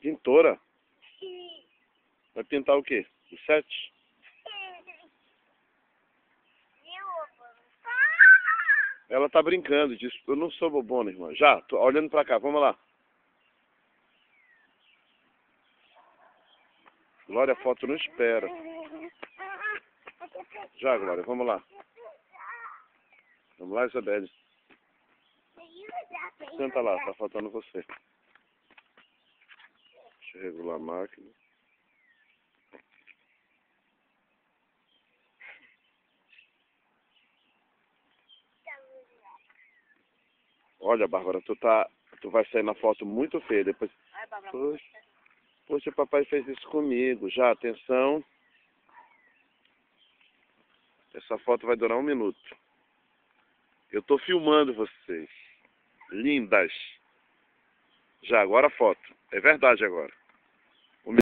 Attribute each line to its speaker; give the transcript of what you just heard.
Speaker 1: Pintora? Vai pintar o quê? O 7? Ela tá brincando, diz, eu não sou bobona, irmã. Já, tô olhando pra cá, vamos lá. Glória, a foto não espera. Já, Glória, vamos lá. Vamos lá, Isabelle. Senta lá, tá faltando você. Deixa eu regular a máquina. Olha, Bárbara, tu vai sair na foto muito feia depois. Poxa, papai fez isso comigo. Já, atenção. Essa foto vai durar 1 minuto. Eu tô filmando vocês. Lindas. Já, agora a foto. É verdade agora.